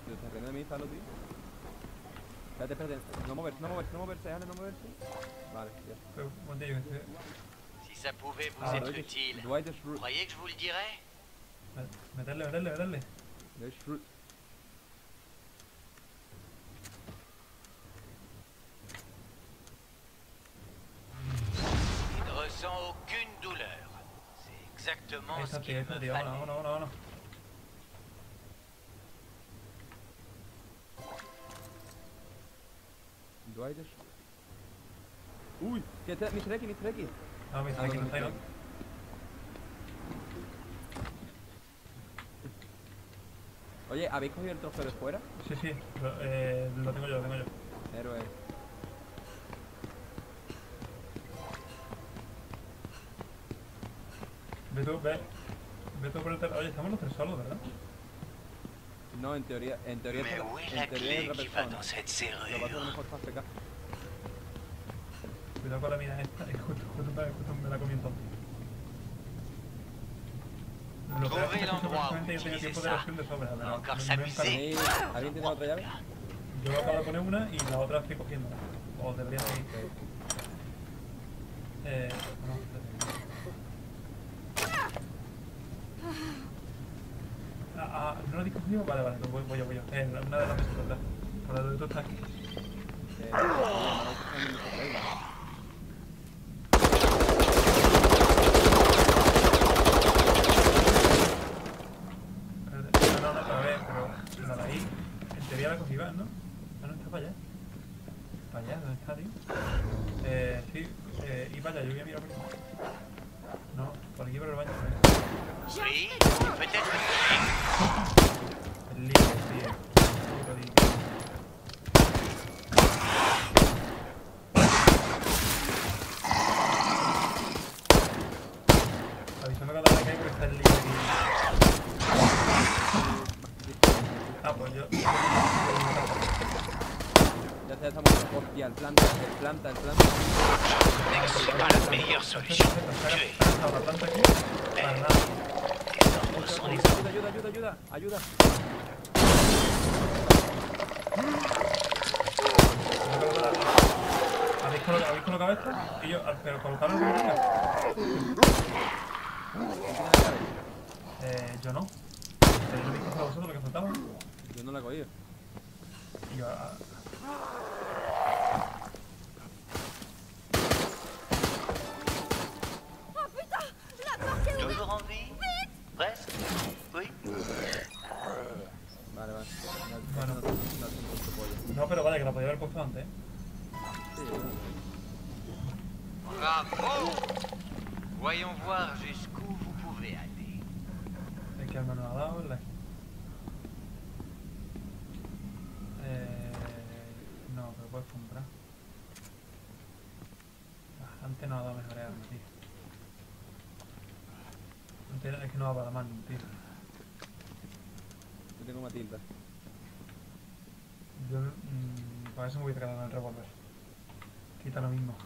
¿Te estás riendo de mí, Zalo, tío? Espérate, espérate. No moverse, Ale, no moverse. Vale, ya. Si ça pouvait vous être utile, Dwight is vous croyez que je vous le dirais? Meterle. Il ne ressent aucune douleur. C'est exactement ce qu'il me fallait. Vámonos. Dwight is... Uy, ¿qué te... Mr. X? No, Mr. X no está ahí, ¿no? Oye, ¿habéis cogido el trofeo de fuera? Sí, lo tengo yo. Héroe. Ve tú por el terreno. Oye, estamos los tres solos, ¿verdad? No, en teoría Mais où est la clé qui va dans cette Lo que pasa es que a lo serrure? mejor está AFK. Cuidado con la mina esta. Justo me la comí entonces. Trouvez l'endroit où Yo tenía utiliser tiempo de ça. reacción de sobra, pero Encore me s'amuser. ¿Alguien tiene otra llave? Yo acabo de poner una y la otra estoy cogiendo. O debería seguir. No, ¿no lo dices conmigo? Vale, voy yo. Una de las mesas de atrás. Por la de tú estás aquí. No, a ver, pero la de ahí, en teoría la cogí Iván, ¿no? No está para allá. ¿Para allá? ¿Dónde está, tío? Sí, y para allá, yo voy a mirar por aquí. No, por aquí por el baño. Oui, peut-être El lío, tío. Avísame cuando me caiga porque está el lío aquí. Ah, pues yo... Ya estamos... Hostia, el planta. c'est pas la meilleure solution. Tuer. La planta aquí. Para nada. Tes ordres sont les ordres. Ayuda. ¿Habéis colocado esto? Y yo, pero colocarlo en la yo no. ¿Lo habéis cogido vosotros lo que faltaba? Yo no la he cogido. Y yo... Toujours en vie? Presque? Oui? Vale. Bueno. No, No, pero vale, que la podía haber puesto antes, ¿eh? Sí, Bravo! Voyons voir jusqu'où vous pouvez aller. Es que al menos ha dado, ¿verdad? No, pero puedes comprar. Antes no ha dado mejores armas, tío. Antes es que no va para más, tío. Yo tengo Matilda. Yo para eso me voy a quedar con el revólver. Quita lo mismo.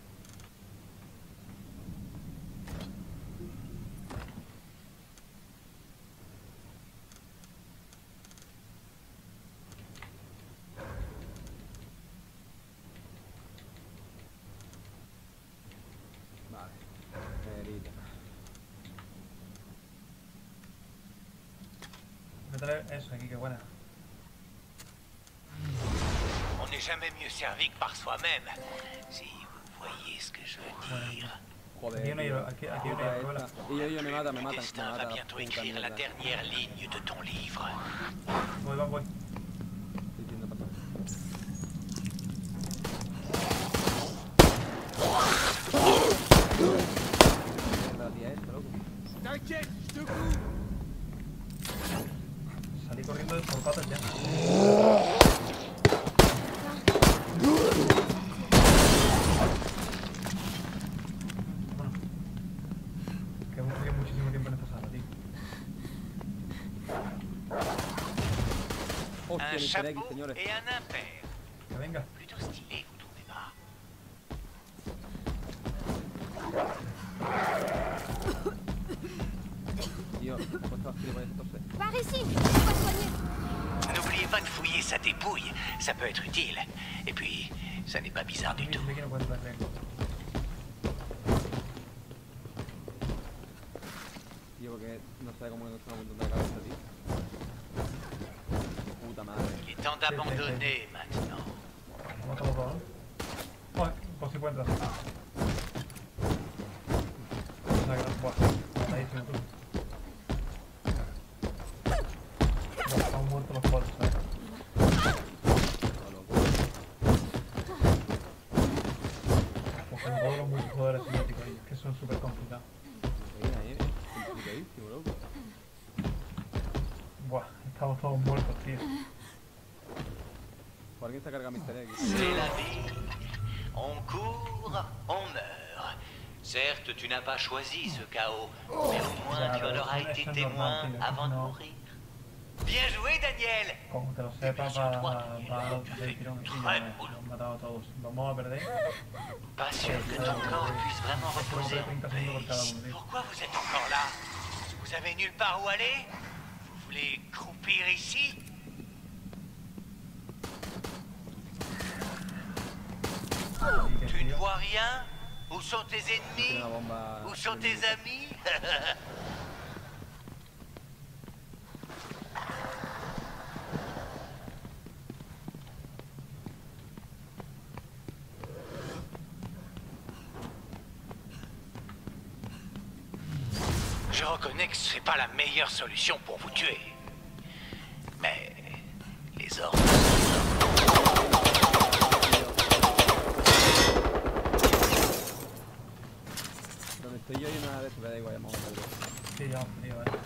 Vale. Herida. Métele eso aquí, que buena. On n'est jamais mieux servi que par soi-même. Si vous voyez ce que je veux dire. Joder. Aquí hay una aquí hay una escuela. Y yo me mata. Le destin va bientôt écrire la dernière ligne de ton livre. Voy. Estoy yendo para atrás. La tía esta, loco. Salí corriendo de por patas ya. Bueno. Que hemos perdido muchísimo tiempo en esta sala, tío. Hostia, Un Mr. X, chapeau señores. et un impair. Que venga. Plutôt stylé, vous trouvez pas? Tío, me he puesto a gilipollas entonces. Par ici, on va soigner. N'oubliez Afin de fouiller sa dépouille, ça peut être utile. Et puis, ça n'est pas bizarre du tout. Dime que no puedes perder. Tío, porque no sé cómo encontrar un montón de cabeza, tío. Puta madre. Il est temps d'abandonner maintenant. Vamos a todo, ¿no? Joder, pues si puedo entrar. O sea que no, buah, matadísimo tú. Buah, están muertos los cuatro, ¿sabes? Porque todos los multijugadores cinéticos ahí, que son súper complicados. Complicadísimo, loco. Buah, estamos todos muertos, tío. ¿Por alguien se ha cargado mi tarea aquí? C'est la vie. On court, on meurt. Certes, tu n'as pas choisi ce chaos, mais au moins tu en auras été témoin avant de mourir. Bien joué, Daniel. Como te lo sepas, va a hacer tirón y ya lo han matado a todos. Vamos a perder. Pas sûr que ton corps puisse vraiment reposer en 30 segundos por paix cada ici. uno, tío. Pourquoi vous êtes encore là? Vous avez nulle part où aller? Vous voulez croupir ici? Así que, Tu ne tío, vois rien? Où sont tes Tiene ennemis? una bomba. Où sont tes amis? Je reconnais que ce n'est pas la meilleure solution pour vous tuer. Mais les ordres. Donde estoy yo hay una de estas, da igual, vamos a verlo. sí, ya hemos perdido, ¿vale?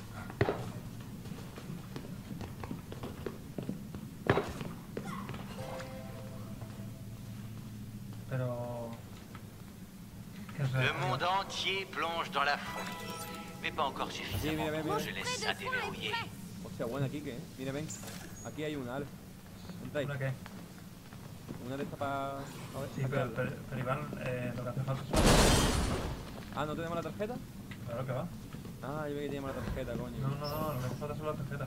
Pero... ¿Qué es Le eso, monde tío? entier plonge dans la folie. Mais pas encore suffisamment mira, pour que mira. je laisse ça déverrouiller. Hostia, buena aquí, ¿qué? Mira, ven. Aquí hay una, Ale. Entra ahí. ¿Una qué? Una de estas para... A ver, Sí, sacarla. pero Iván, lo que hace falta son... Ah, ¿no tenemos la tarjeta? Claro que va. Ah, yo vi que teníamos la tarjeta, coño. No, lo que hace falta son las tarjetas.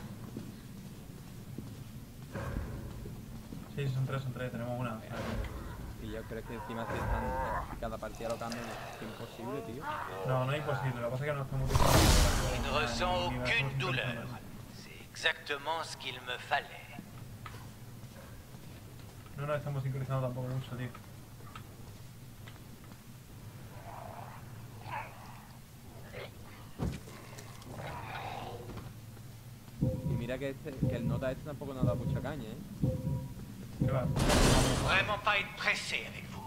Sí, son tres, tenemos una. O sea, Y yo creo que encima si están... Cada partida lo cambian, es imposible, tío. no es imposible, lo que pasa es que no estamos Je ne ressens aucune douleur. C'est exactement ce qu'il me fallait. No nos estamos sincronizando tampoco mucho, tío. Y mira que, que el nota este tampoco nos ha dado mucha caña, ¿eh? ¿Qué va? Vraiment pas être pressé avec vous.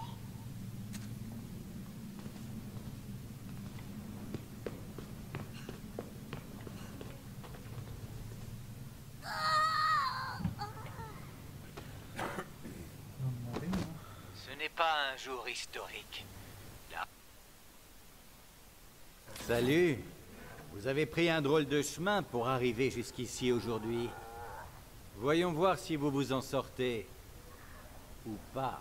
Nos morimos. Ce n'est pas un jour historique. Salut. Vous avez pris un drôle de chemin pour arriver jusqu'ici aujourd'hui. Voyons voir si vous vous en sortez. Ou pas.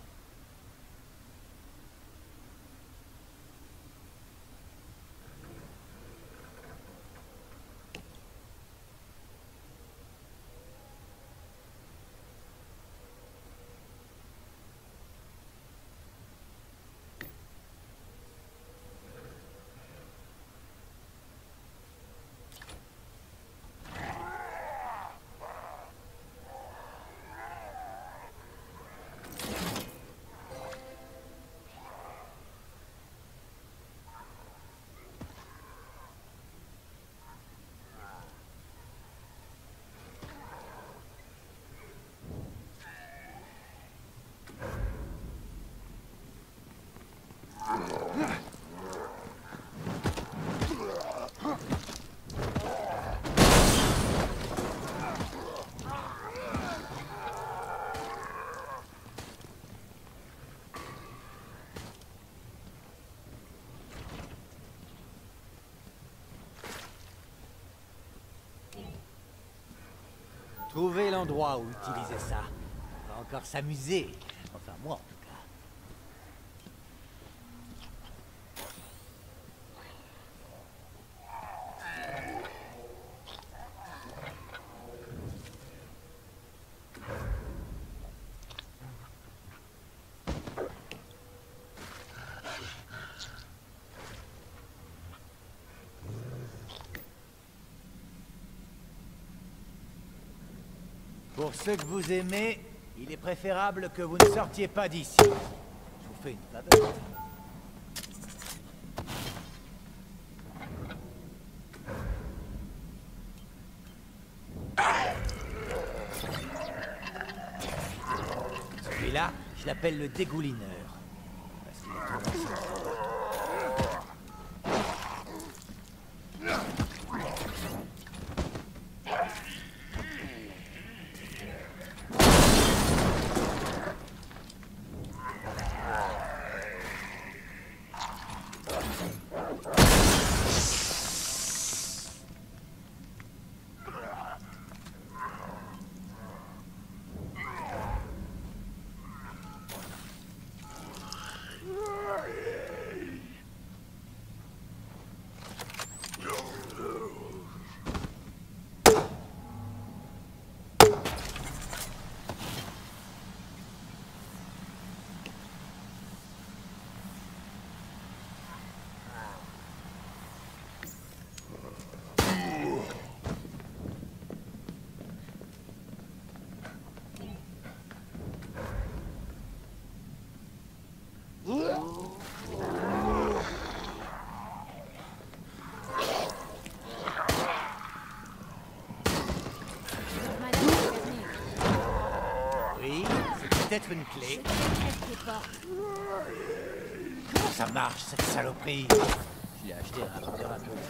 Trouvez l'endroit où utiliser ça. On va encore s'amuser. Enfin, moi, en tout cas. Pour ceux que vous aimez, il est préférable que vous ne sortiez pas d'ici. Je vous fais une faveur. Celui-là, je l'appelle le dégoulineur. Parce qu'il est trop facile. Oui, c'est peut-être une clé. Comment ça marche, cette saloperie? Je l'ai acheté à un vendeur un peu.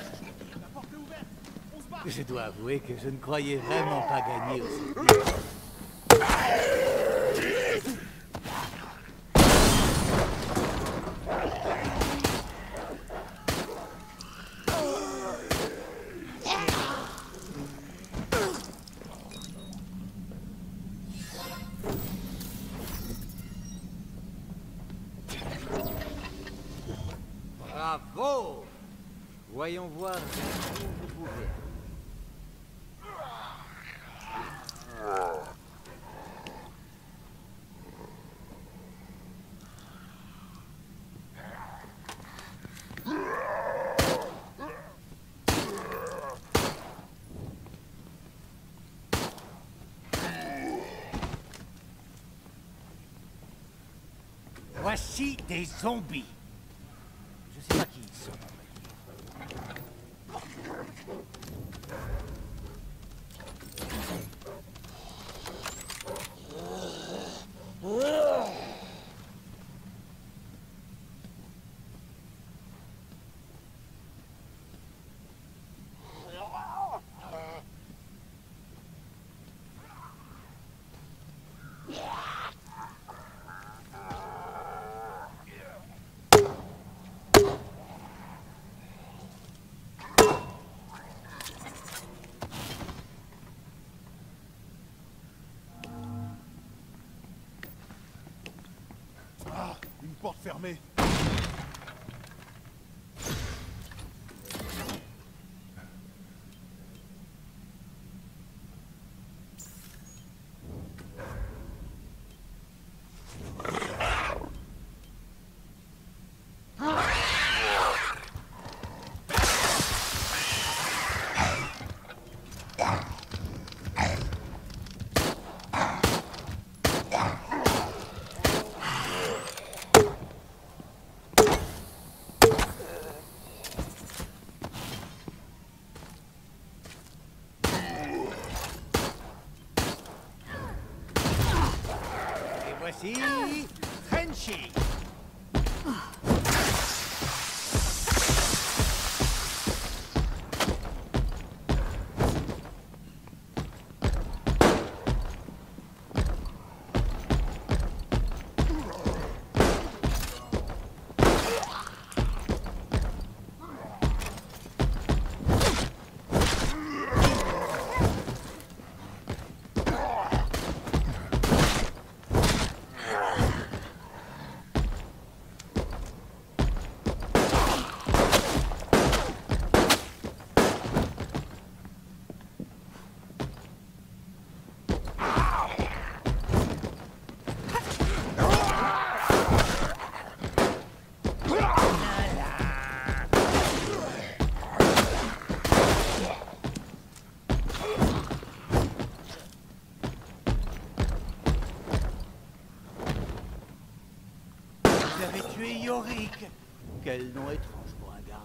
Je dois avouer que je ne croyais vraiment pas gagner aussi. Bravo! Voyons voir où vous pouvez. Voici des zombies. Je sais pas qui ils sont. Une porte fermée. Voici Frenchy. Tu es Yorick. Quel nom étrange pour un garde.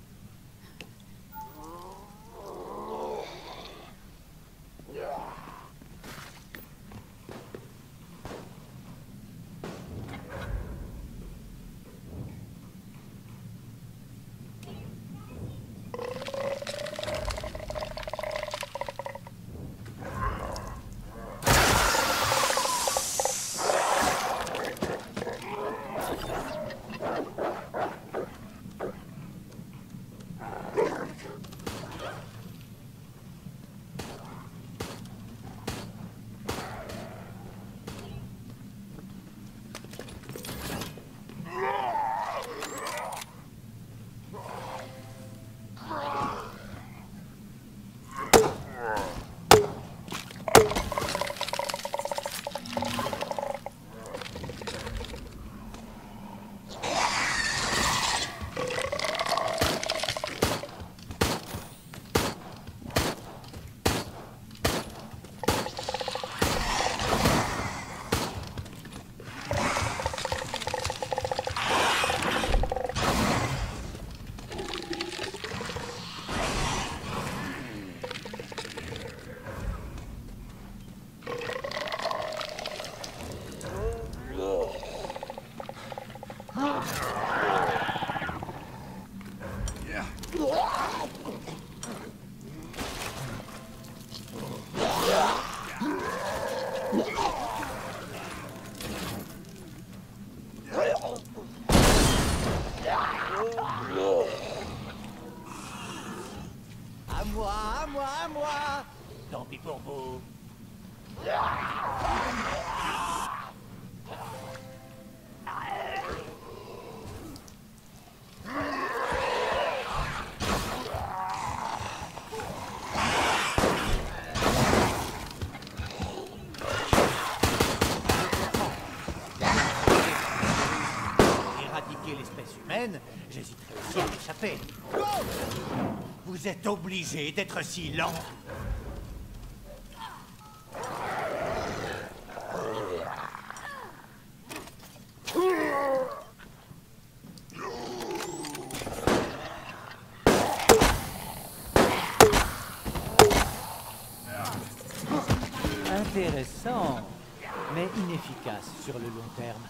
À moi. Tant pis pour vous. Éradiquer l'espèce humaine, j'hésiterais aussi à m'échapper. Vous êtes obligé d'être si lent. Intéressant, mais inefficace sur le long terme.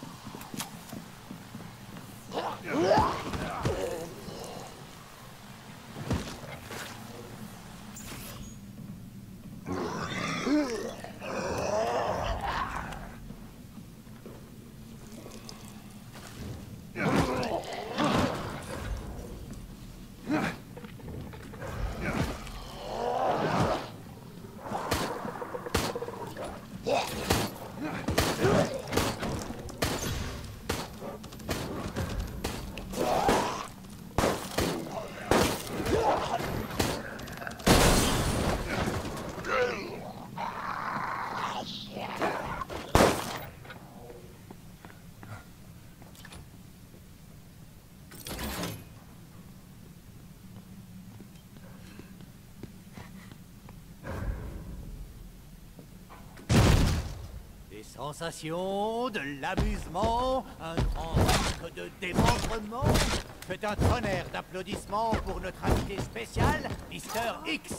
Des sensations, de l'amusement, un grand risque de démembrement. Faites un tonnerre d'applaudissements pour notre invité spécial, Mister X.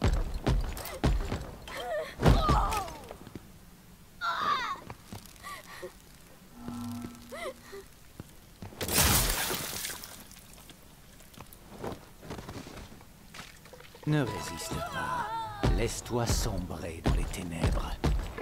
Ne résiste pas. Laisse-toi sombrer dans les ténèbres.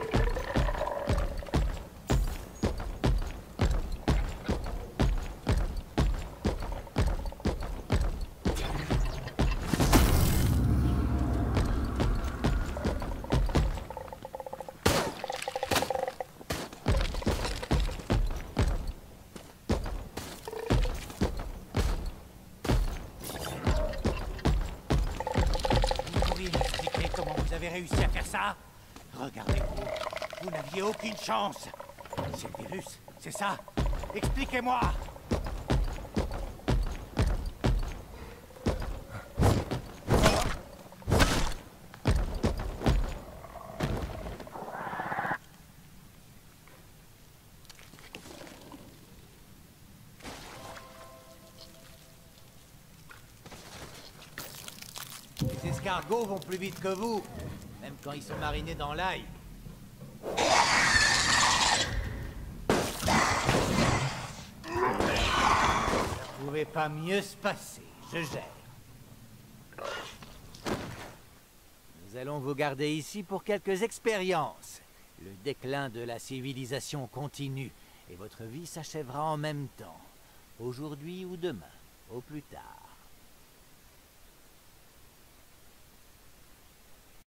Vous avez réussi à faire ça? Regardez-vous, vous n'aviez aucune chance. C'est le virus, c'est ça? Expliquez-moi! escargots vont plus vite que vous, même quand ils sont marinés dans l'ail. Ça pouvait pas mieux se passer, je gère. Nous allons vous garder ici pour quelques expériences. Le déclin de la civilisation continue, et votre vie s'achèvera en même temps. Aujourd'hui ou demain, au plus tard.